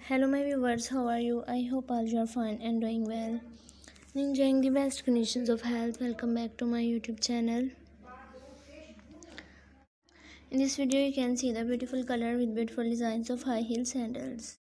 Hello my viewers, how are you? I hope all you are fine and doing well. Enjoying the best conditions of health. Welcome back to my YouTube channel. In this video you can see the beautiful color with beautiful designs of high heel sandals.